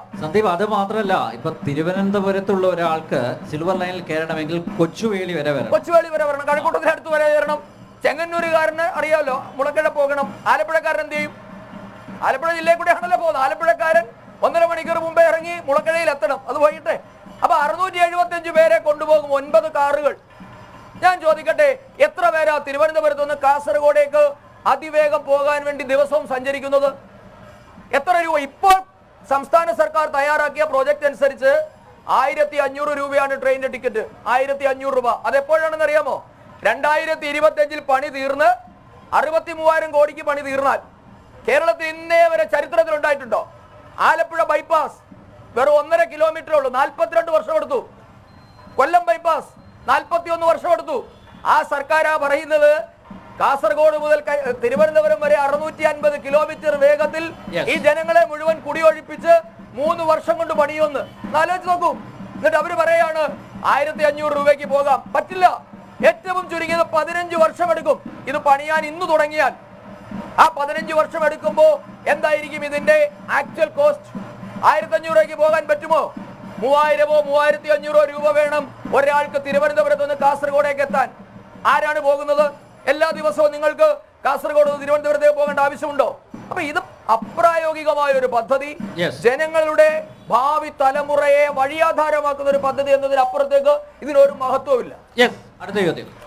സന്ദീപ്, അത് മാത്രമല്ല, ഇപ്പൊ തിരുവനന്തപുരത്തുള്ള ഒരാൾക്ക് സിൽവർ ലൈനിൽ കയറണമെങ്കിൽ കൊച്ചുവേളി വരെ വരണം, കഴക്കൂട്ടത്തിന് അടുത്ത് വരെ കയറണം. ചെങ്ങന്നൂരുകാരന് അറിയാമല്ലോ, മുളക്കഴ പോകണം. ആലപ്പുഴക്കാരൻ എന്ത് ചെയ്യും? ആലപ്പുഴ ജില്ലയിൽ കൂടെ ആണല്ലോ പോകുന്നത്. ആലപ്പുഴക്കാരൻ 1.5 മണിക്കൂർ മുമ്പേ ഇറങ്ങി മുളക്കഴയിൽ എത്തണം. അത് വൈകിട്ട്. അപ്പൊ 675 പേരെ കൊണ്ടുപോകും, 9 കാറുകൾ. ഞാൻ ചോദിക്കട്ടെ, എത്ര പേരാ തിരുവനന്തപുരത്ത് നിന്ന് കാസർഗോഡേക്ക് അതിവേഗം പോകാൻ വേണ്ടി ദിവസവും സഞ്ചരിക്കുന്നത്? എത്ര രൂപ? ഇപ്പോൾ സംസ്ഥാന സർക്കാർ തയ്യാറാക്കിയ പ്രോജക്റ്റ് അനുസരിച്ച് 1500 രൂപയാണ് ട്രെയിനിന്റെ ടിക്കറ്റ്. 1500 രൂപ. അതെപ്പോഴാണെന്ന് അറിയാമോ? 2025 പണി തീർന്ന് 63,000 കോടിക്ക് പണി തീർന്നാൽ. കേരളത്തിൽ ഇന്നേ വരെ ചരിത്രത്തിൽ ഉണ്ടായിട്ടുണ്ടോ? ആലപ്പുഴ ബൈപ്പാസ് വെറും 1.5 കിലോമീറ്റർ ഉള്ളൂ, 42 വർഷം എടുത്തു. കൊല്ലം ബൈപ്പാസ് 41 വർഷം എടുത്തു. ആ സർക്കാരാ പറയുന്നത് കാസർഗോഡ് മുതൽ തിരുവനന്തപുരം വരെ 650 കിലോമീറ്റർ വേഗത്തിൽ ഈ ജനങ്ങളെ മുഴുവൻ കുടിയൊഴിപ്പിച്ച് 3 വർഷം കൊണ്ട് പണിയൊന്ന്. ആലോചിച്ച് നോക്കൂ. എന്നിട്ട് അവര് പറയാണ് 1500 രൂപയ്ക്ക് പോകാം. പറ്റില്ല. ഏറ്റവും ചുരുങ്ങിയത് 15 വർഷം എടുക്കും ഇത് പണിയാൻ. ഇന്ന് തുടങ്ങിയാൽ ആ 15 വർഷം എടുക്കുമ്പോ എന്തായിരിക്കും ഇതിന്റെ ആക്ച്വൽ കോസ്റ്റ്? 1500 രൂപയ്ക്ക് പോകാൻ പറ്റുമോ? 3000-ഓ 3500 രൂപ വേണം ഒരാൾക്ക് തിരുവനന്തപുരത്ത് നിന്ന് കാസർഗോഡേക്ക് എത്താൻ. ആരാണ് പോകുന്നത്? എല്ലാ ദിവസവും നിങ്ങൾക്ക് കാസർഗോഡ് തിരുവനന്തപുരത്തേക്ക് പോകേണ്ട ആവശ്യമുണ്ടോ? അപ്പൊ ഇത് അപ്രായോഗികമായ ഒരു പദ്ധതി, ജനങ്ങളുടെ ഭാവി തലമുറയെ വഴിയാധാരമാക്കുന്ന ഒരു പദ്ധതി എന്നതിനപ്പുറത്തേക്ക് ഇതിനൊരു മഹത്വമില്ല. അടുത്ത ചോദ്യം.